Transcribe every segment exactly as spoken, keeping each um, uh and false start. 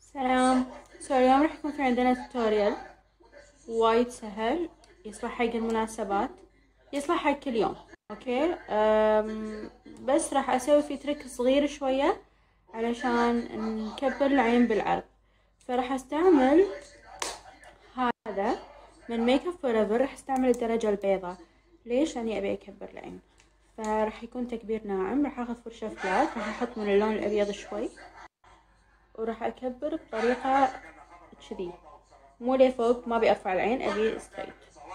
سلام. سو اليوم راح يكون في عندنا توتوريال وايد سهل، يصلح حق المناسبات، يصلح حق كل يوم. اوكي. أم بس راح اسوي فيه تريك صغير شوية علشان نكبر العين بالعرض. فراح استعمل هذا من ميك اب فور ايفر، راح استعمل الدرجة البيضاء. ليش؟ لاني ابي اكبر العين، فراح يكون تكبير ناعم. راح اخذ فرشة فلات، راح احط من اللون الابيض شوي، وراح اكبر بطريقة كذي، مو لفوق، ما ابي ارفع العين، ابي ستريت.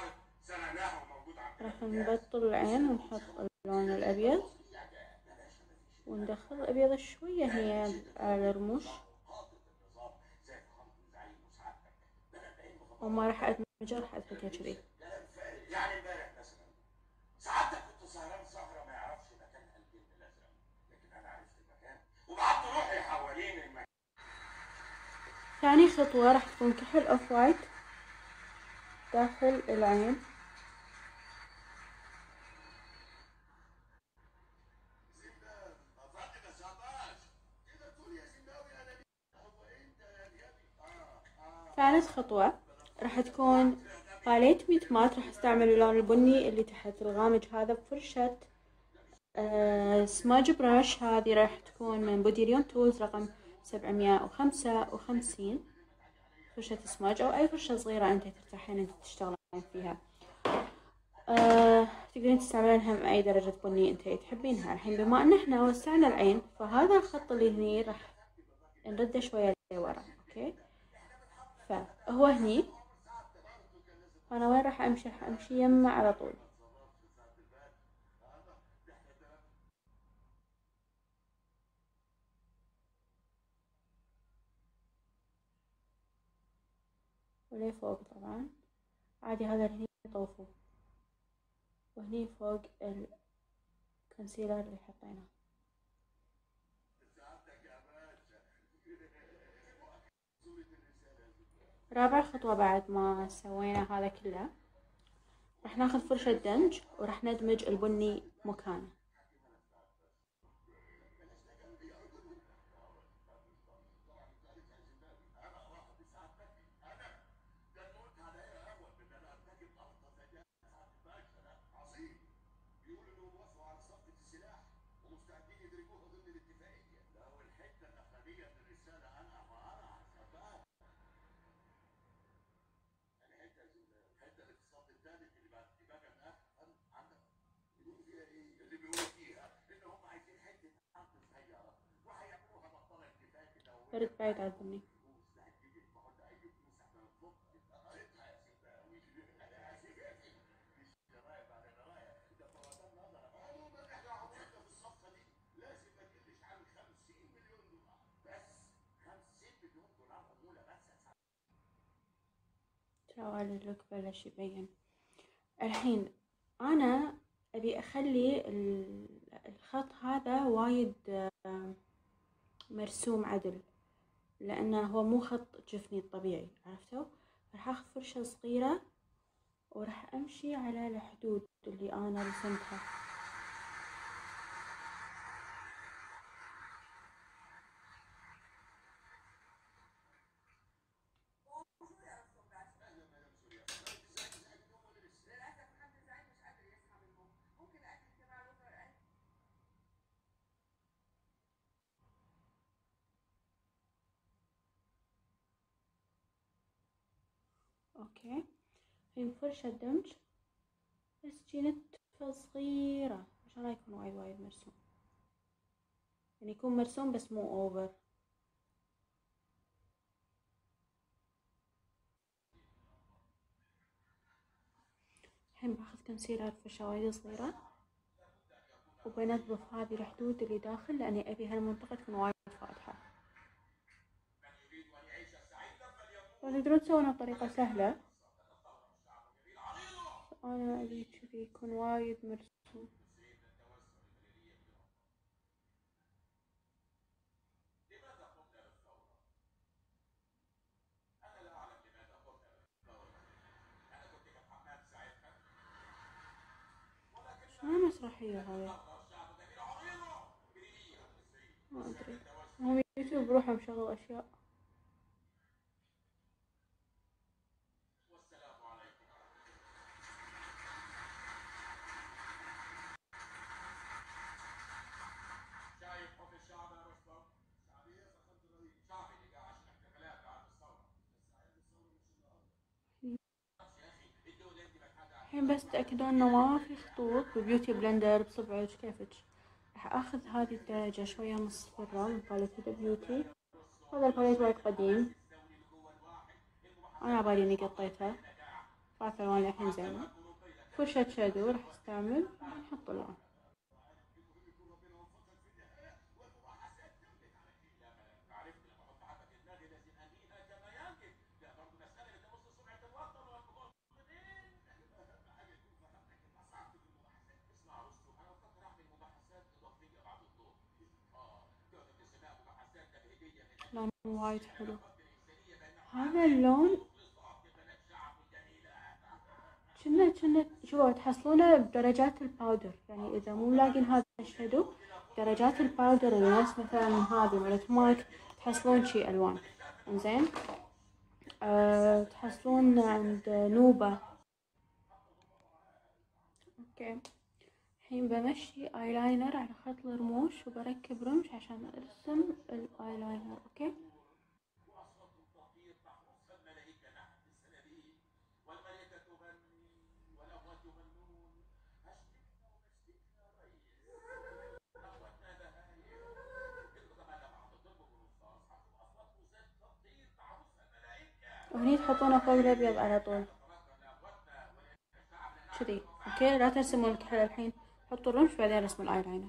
راح نبطل العين ونحط اللون الابيض، وندخل الابيض شوية هي على الرموش، وما راح ادمجه، راح اتركه كذي. يعني امبارح مثلا ساعات كنت سهران سهره ما يعرفش مكان قلبي الازرق، لكن انا عرفت المكان وبعت روحي حوالين المكان. ثاني خطوة راح تكون كحل اوف وايت داخل العين. ثالث خطوة راح تكون باليت ميت مات، راح استعمل اللون البني اللي تحت الغامج هذا بفرشة آه سماج براش. هذه راح تكون من بوديليون تولز رقم سبعمية وخمسة وخمسين، فرشة سماج او اي فرشة صغيرة انت ترتاحين انت تشتغلين فيها. آه تقدرين تستعملينها اي درجة بني انت تحبينها. الحين بما ان احنا وسعنا العين، فهذا الخط اللي هني راح نرده شوية لورا. اوكي، فهو هني، فانا وين راح امشي؟ راح امشي يمه على طول. ولي فوق طبعا عادي، هذا هني طوفه، وهني فوق الكونسيلر اللي حطيناه. رابع خطوة بعد ما سوينا هذا كله، راح ناخذ فرشة دنج وراح ندمج البني مكانه. برد بعيد على البني. ترى اللوك بلش يبين. الحين انا ابي اخلي الخط هذا وايد مرسوم عدل، لانه هو مو خط جفني الطبيعي، عرفتوا؟ راح اخذ فرشة صغيرة وراح امشي على الحدود اللي انا رسمتها. اوكي، الحين فرشة دمج، بس جي نتفة صغيرة عشان لا يكون وايد وايد مرسوم، يعني يكون مرسوم بس مو اوفر. الحين باخذ كونسيلر فرشة وايد صغيرة وبنظف هذه الحدود اللي داخل، لاني ابي هالمنطقة تكون وايد فاتحة. تقدرون تسوونها بطريقة سهلة، انا ابي كذي يكون وايد مرسوم. شلون مسرحية هذه؟ ما ادري، هم يوتيوب بروحه مشغل اشياء. الحين بس تأكدون انه ما في خطوط ببيوتي بلندر بصبعك كيفك. راح اخذ هذه الدرجة شوية مصفرة من باليت هدى بيوتي. هذا الباليت وايد قديم، انا عبالي اني قطيتها، طلعت الوان الحين زينة. فرشة شادو راح استعمل، راح نحط اللون. لون وايد حلو هذا اللون، كنا كنا شوفوا تحصلونه بدرجات الباودر، يعني اذا مو لاقين هذا الشادو درجات الباودر اللي نفس مثلا هذه مالت مايك تحصلون شي الوان. انزين أه تحصلون عند نوبة. اوكي الحين بمشي ايلاينر على خط الرموش وبركب رمش عشان ارسم الايلاينر. اوكي وهني تحطونه فوق الابيض على طول كذي. اوكي لا ترسمون الكحل الحين، حطوا الرمش بعدين رسموا الايلاينر.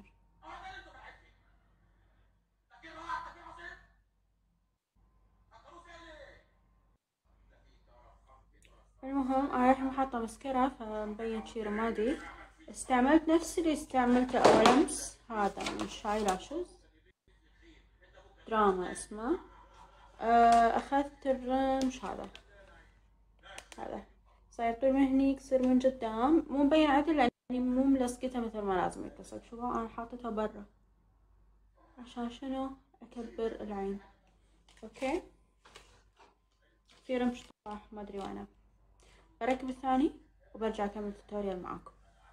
المهم انا الحين حاطه مسكرة فمبين شي رمادي. استعملت نفس اللي استعملته اول امس، هذا من شاي لاشز دراما اسمه. اخذت الرمش هذا، هذا صاير طول من هني يصير من قدام مو مبين عدل لاني مو ملصقته مثل ما لازم يتصل. شوفوا انا حاطتها برا عشان شنو اكبر العين. اوكي في رمش طاح ما ادري وينه. بركب الثاني وبرجع اكمل التوتوريال معاكم.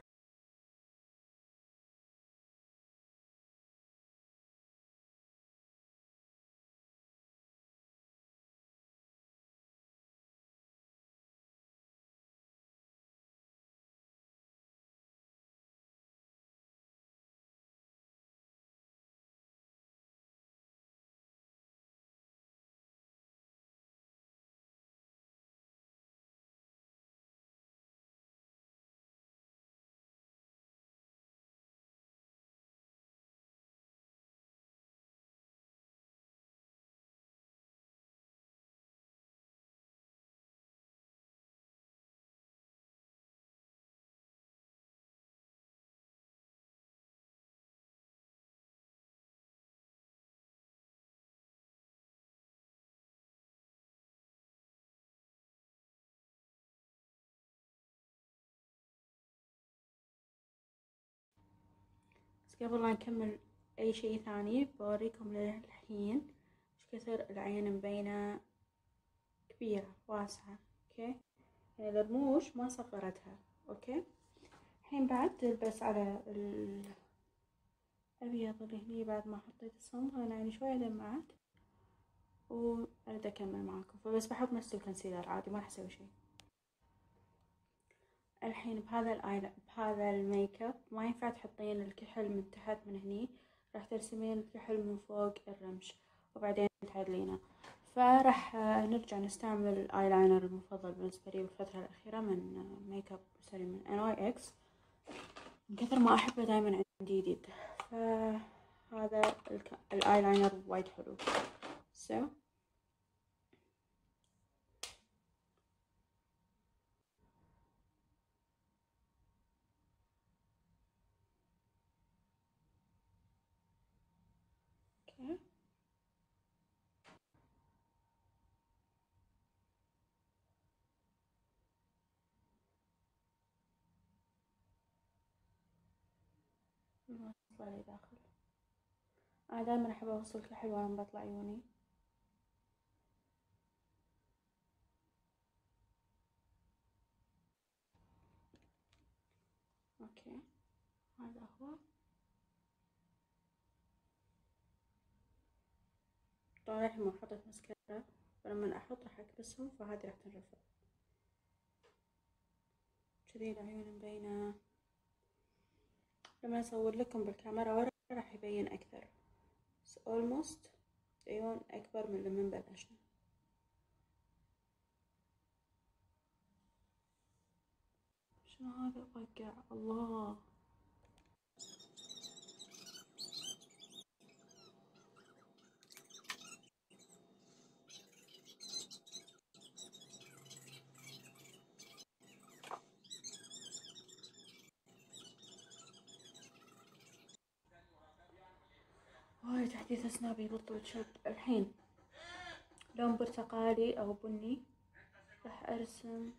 بس قبل لا نكمل اي شيء ثاني بوريكم للحين ايش كثر العين مبينة كبيرة واسعة. اوكي يعني الرموش ما صغرتها. اوكي الحين بعد بس على الابيض اللي هني بعد ما حطيت الصمغ انا يعني شوية دمعت واريد اكمل معاكم، فبس بحط نفس الكونسيلر عادي ما راح اسوي شيء. الحين بهذا الايل بهذا الميك اب ما ينفع تحطين الكحل من تحت من هني، راح ترسمين الكحل من فوق الرمش وبعدين تعدلينه. فراح نرجع نستعمل الايلاينر المفضل بالنسبه لي بالفتره الاخيره من ميك اب سوري من ان واي اكس، من كثر ما احبه دائما عندي جديد. فهذا الايلاينر وايد حلو. so okay. وصل لي داخل. انا دائما احب اوصل كحل وانا بطلع عيوني. اوكي هذا هو. طبعا الحين ما حطيت مسكرة فلما احط راح اكبسهم فهذه راح تنرفع كذي العيون مبينة. لما أصور لكم بالكاميرا ورا راح يبين أكثر، بس almost العيون أكبر من لما بلشنا. شنو هذا بقع الله. هاي تحديث أسنان بيبطل تشب. الحين لون برتقالي أو بني راح أرسم،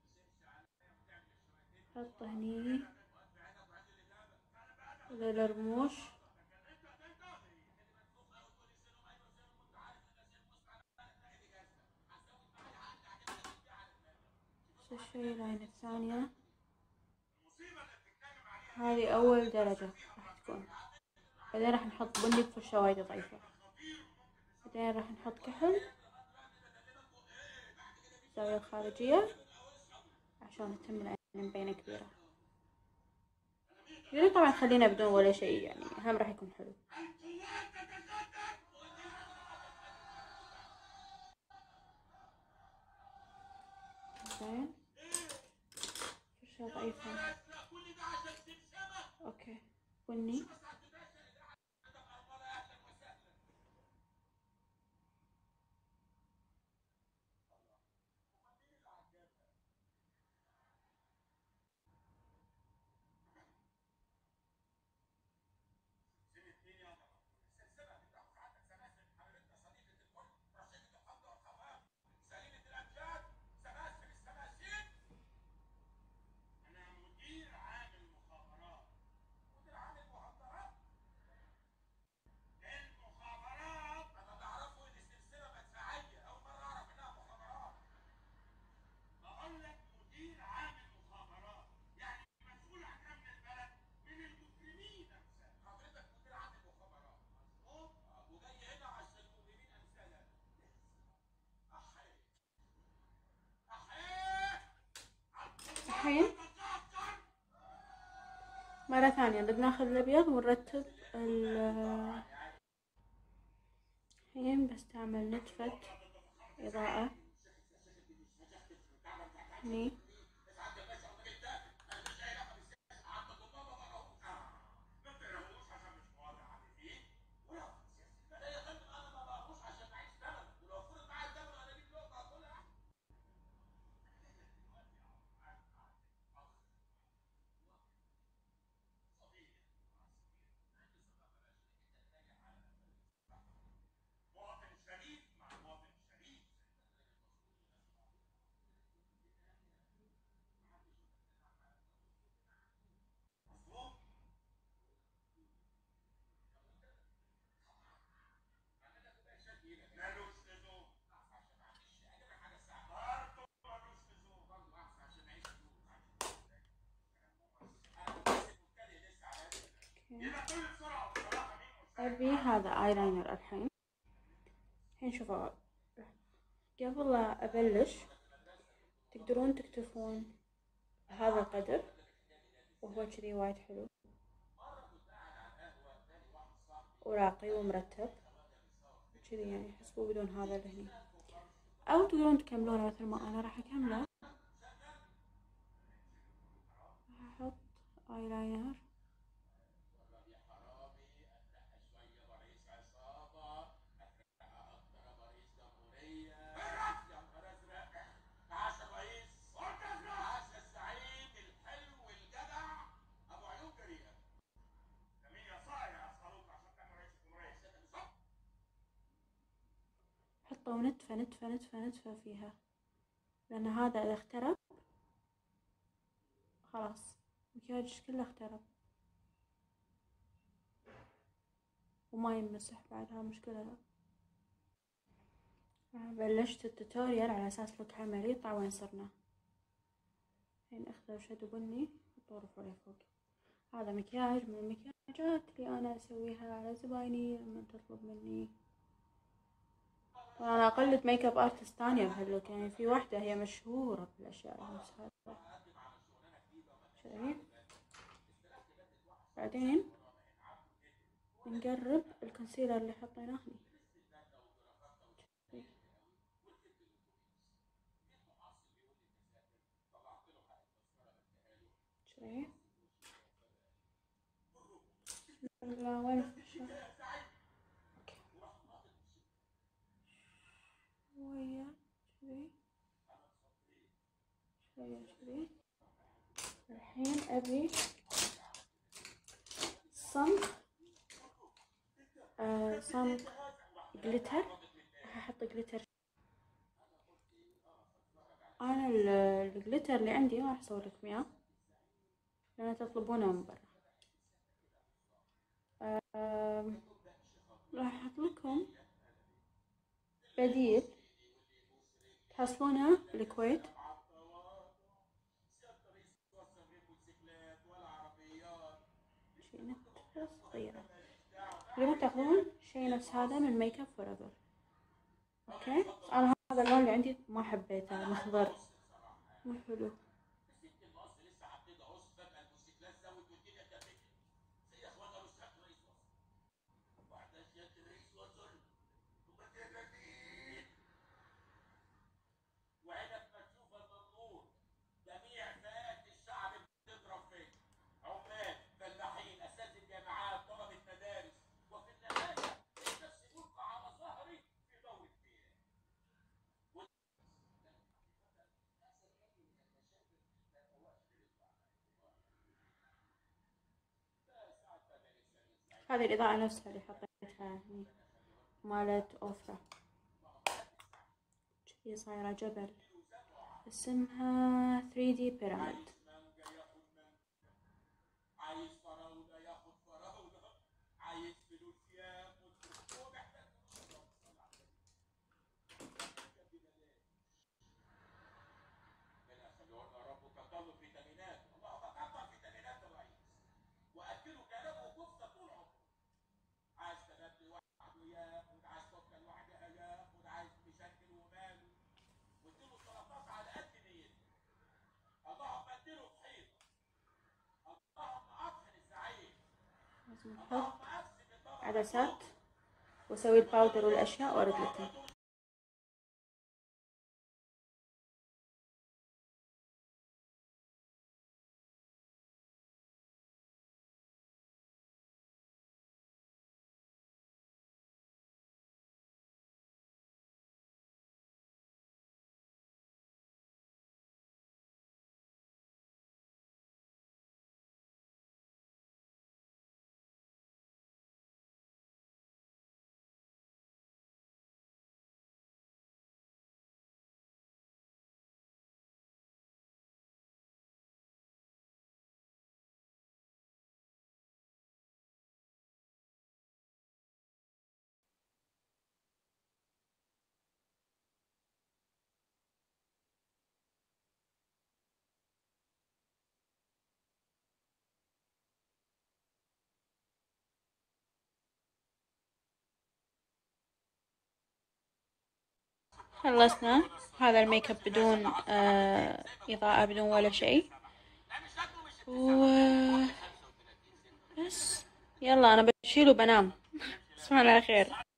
حط هني للرموش. نفس الشي العين الثانية، هذه أول درجة راح تكون. بعدين راح نحط بني بفرشة وايد ضعيفة، بعدين راح نحط كحل الزاوية الخارجية عشان تتم العين مبينة كبيرة. يقولون طبعا خلينا بدون ولا شيء، يعني هم راح يكون حلو. زين فرشة ضعيفة. اوكي بني. الحين مرة ثانية بناخذ الأبيض ونرتب ال الحين بستعمل نتفة إضاءة هني. أبي هذا ايلاينر. الحين الحين شوفوا، قبل لا أبلش تقدرون تكتفون بهذا القدر وهو كذي وايد حلو وراقي ومرتب كذي، يعني حسبوا بدون هذا اللي هني، أو تقدرون تكملونه مثل ما أنا راح أكمله. راح أحط ايلاينر حطوا نتفة نتفة نتفة نتفة فيها، لأن هذا إذا اخترب خلاص المكياج كله اخترب وما يمسح بعد، ها مشكلة. بلشت التوتوريال على أساس لوك عملي، طلع وين صرنا. الحين أخذ شادو بني وطورف عليه فوق. هذا مكياج من المكياجات اللي أنا أسويها على زبايني لما تطلب مني، وأنا أقلد ميك اب ارتست ثانية بهاللوك، يعني في واحدة هي مشهورة بالأشياء نفس هذا. بعدين نقرب الكونسيلر اللي حطيناه هني. شري لا وين الفرشة؟ اوكي شوية شري شوية شري. الحين ابي صمغ آه صمغ جليتر. راح احط جليتر. انا الجليتر اللي عندي ما راح اسوي لكم اياه لان تطلبونه من برا. آه راح احط لكم بديل تحصلونه بالكويت. شي نتفة صغيرة تقدرون تاخذون شي نفس هذا من ميك اب فور ايفر. اوكي انا هذا اللون اللي عندي ما حبيته مخضر مو حلو. هذه الإضاءة نفسها اللي حطيتها هني مالت أوفرا. هي صايرة جبل اسمها ثري دي بيراميد. لازم نحط عدسات واسوي الباودر والاشياء وارد لكم. خلصنا هذا الميك اب بدون آه إضاءة بدون ولا شيء و بس يلا أنا بشيل وبنام. تصبحون على خير.